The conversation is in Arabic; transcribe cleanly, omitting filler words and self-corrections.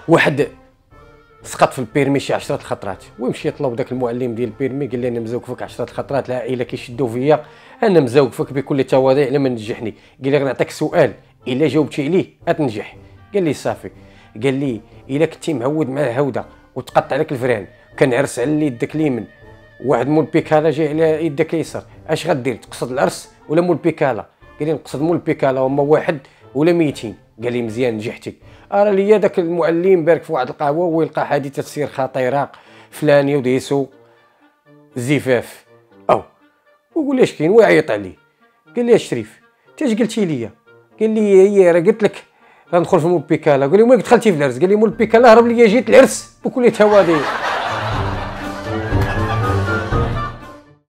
واحد سقط في البيرمي شي 10 الخطرات، ويمشي طلب داك المعلم ديال البيرمي قال لي انا مزوقفك 10 الخطرات، العائله كيشدوا فيا، انا مزوقفك بكل تواضع لما نجحني. قال لي غنعطيك سؤال الا جاوبتي عليه غتنجح. قال لي صافي. قال لي الا كنتي معود مع الهوده وتقطع لك الفران كنعرس على يدك اليمين واحد مول بيكالا جاي على يدك اليسار، اش غدير؟ تقصد العرس ولا مول بيكالا؟ قال لي نقصد مول بيكالا، هما واحد ولا 200. قال لي مزيان نجحتي. ارى ليا داك المعلم بارك في واحد القهوه ويلقى حادثه سير خطيره فلاني وديسو زفاف او وقول اش كاين ويعيط عليه. قال لي الشريف انت اش قلتي لي؟ قال لي هي راه قلت لك غندخل في مول بيكالا. قال لي مالك دخلتي في العرس؟ قال لي مول بيكالا هرب لي جيت العرس بكل تواضع.